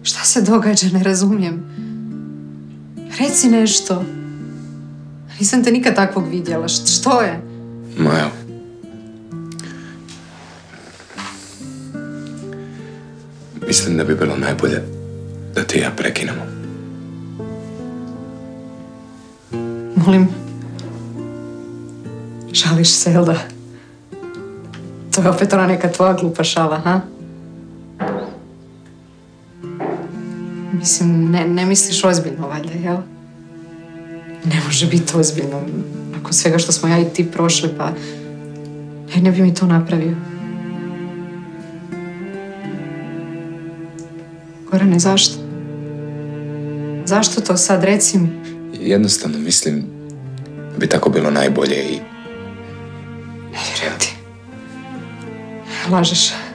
Šta se događa, ne razumijem. Reci nešto. Nisam te nikad takvog vidjela. Što je? Majo. Mislim da bi bilo najbolje da ti i ja prekinemo. Molim. Šališ se, jel da? To je opet ona neka tvoja glupa šala, ha? Mislim, ne misliš ozbiljno, valjda, jel? Ne može biti ozbiljno. Nakon svega što smo ja i ti prošli, pa... ne bi mi to napravio. Gorane, zašto? Zašto to sad, reci mi? Jednostavno mislim da bi tako bilo najbolje i... Ne vjerujem ti. Lažeš.